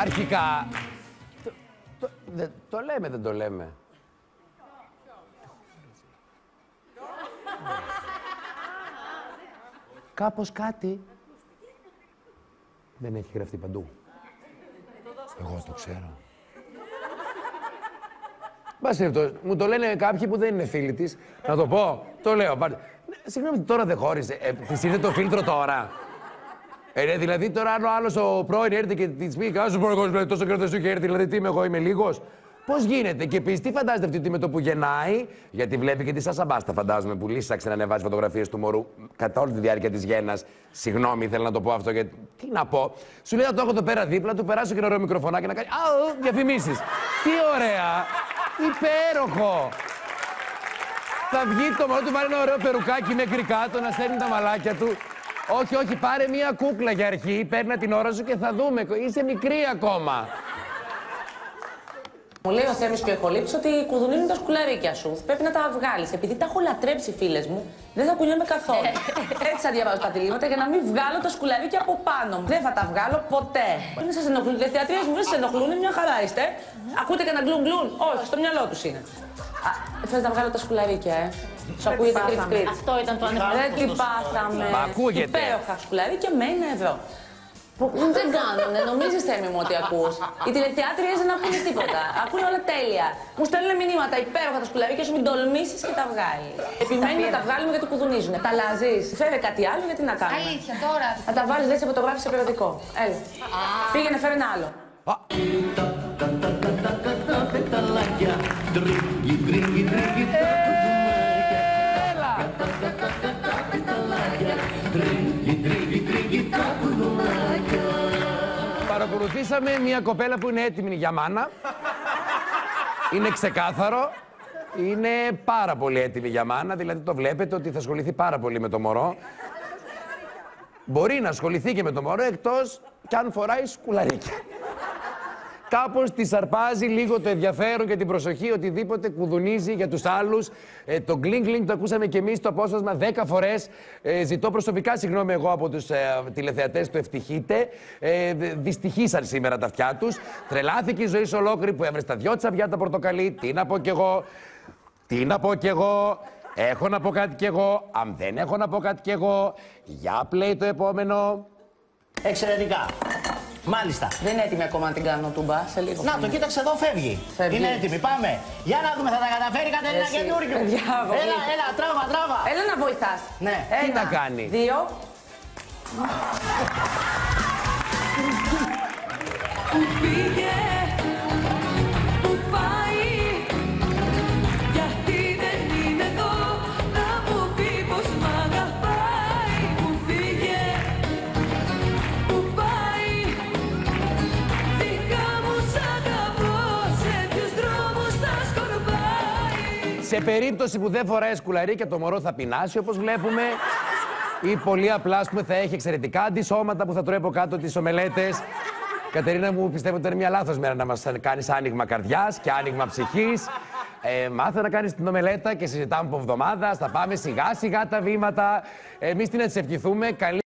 Αρχικά... Το λέμε, δεν το λέμε. Κάπως κάτι δεν έχει γραφτεί παντού. Εγώ το ξέρω. Μου το λένε κάποιοι που δεν είναι φίλοι της. Να το πω, το λέω. Συγγνώμη, τώρα δεν χώρισε. Της ήρθε το φίλτρο τώρα. Δηλαδή τώρα αν ο άλλος ο πρώην έρθει και της πει «Κάσου πω, τόσο καιρό δεν σου είχε έρθει, δηλαδή τι είμαι εγώ, είμαι λίγος». Πώς γίνεται και επίσης τι φαντάζεται αυτή με το που γεννάει, γιατί βλέπει και τη Σάσα Μπάστα φαντάζομαι που λύσαξε να ανεβάζει φωτογραφίες του μωρού κατά όλη τη διάρκεια της γέννας. Συγγνώμη, ήθελα να το πω αυτό γιατί τι να πω. Σου λέει θα το έχω εδώ πέρα δίπλα, του περάσω και ένα ωραίο μικροφωνάκι να κάνει διαφημίσεις. Τι ωραία! Υπέροχο! Θα βγει το μωρό του, βάλει ένα ωραίο περουκάκι μέχρι κάτω, να στέλνει τα μαλάκια του. Όχι, όχι, πάρε μία κούκλα για αρχή, παίρνει την ώρα σου και θα δούμε. Είσαι μικρή ακόμα. Μου λέει ο Θέμης και ο Εκολίπτης ότι κουδουνίζουν τα σκουλαρίκια σου. Πρέπει να τα βγάλεις. Επειδή τα έχω λατρέψει, φίλες μου, δεν θα κουνιέμαι καθόλου. Έτσι θα διαβάζω τα τηλήματα για να μην βγάλω τα σκουλαρίκια από πάνω μου. Δεν θα τα βγάλω ποτέ. Δεν σας ενοχλούν. Οι θεατρίες μου δεν σας ενοχλούν, μια χαρά είστε. Ακούτε κανένα γκλουν γκλουν. Όχι, στο μυαλό τους είναι. Θες να βγάλω τα σκουλαρίκια, Σου ακούγεται κριτ. Αυτό ήταν το ανεβασμένο. Δεν την πάθαμε. Μα ακούγεται. Υπέροχα σκουλαρίκια με 1 ευρώ. Δεν κάνουνε, νομίζεις Θέμη μου ότι ακούς. Οι τηλεθεάτριες δεν ακούνε τίποτα. Ακούνε όλα τέλεια. Μου στέλνουν μηνύματα υπέροχα τα σκουλαρίκια σου, μην τολμήσεις και τα βγάλεις. Επιμένει να τα βγάλουμε γιατί κουδουνίζουνε. Τα αλλάζεις. Φέρε κάτι άλλο γιατί να κάνουμε. Αλήθεια τώρα. Να τα βάλεις, δεν σε φωτογράφηση σε περιοδικό. Έλα. Πήγαινε, φέρε ένα άλλο. Παρακολουθήσαμε μια κοπέλα που είναι έτοιμη για μάνα. Είναι ξεκάθαρο. Είναι πάρα πολύ έτοιμη για μάνα, δηλαδή το βλέπετε ότι θα ασχοληθεί πάρα πολύ με το μωρό. Μπορεί να ασχοληθεί και με το μωρό εκτός κι αν φοράει σκουλαρίκια. Κάπως τη αρπάζει λίγο το ενδιαφέρον και την προσοχή, οτιδήποτε κουδουνίζει για τους άλλους. Το γκλινγκ το ακούσαμε και εμείς το απόσπασμα 10 φορές. Ζητώ προσωπικά συγγνώμη εγώ από τους τηλεθεατές του Ευτυχείτε. Δυστυχήσαν σήμερα τα αυτιά τους. Τρελάθηκε η ζωή σου ολόκληρη που έβρε τα 2 τσαμπιά τα πορτοκαλί. Τι να πω κι εγώ. Τι να πω κι εγώ. Έχω να πω κάτι κι εγώ. Αν δεν έχω να πω κάτι κι εγώ. Για play το επόμενο. Εξαιρετικά. Μάλιστα. Δεν είναι έτοιμη ακόμα να την κάνω τούμπα, σε λίγο. Να το κοίταξε εδώ, φεύγει. Είναι έτοιμη, πάμε. Για να δούμε, θα τα καταφέρει η Κατερίνα καινούριο. Έλα, τράβα. Έλα να βοηθάς. Ναι. Τι να κάνει. 2. Που πήγε, που πάει, γιατί δεν είναι εδώ να μου πει πως μ' αγαπάει. Που πήγε, που πάει, δικά μου σ' αγαπώ, σε ποιους δρόμους θα σκορπάει. Σε περίπτωση που δεν φοράει σκουλαρίκια, το μωρό θα πεινάσει όπως βλέπουμε. Ή πολύ απλά, ας πούμε, θα έχει εξαιρετικά αντισώματα που θα τρώει από κάτω τις ομελέτες. Κατερίνα μου, πιστεύω ότι είναι μια λάθος μέρα να μας κάνεις άνοιγμα καρδιάς και άνοιγμα ψυχής. Μάθε να κάνεις την ομελέτα και συζητάμε από εβδομάδα. Θα πάμε σιγά σιγά τα βήματα. Εμείς τι να της ευχηθούμε. Καλή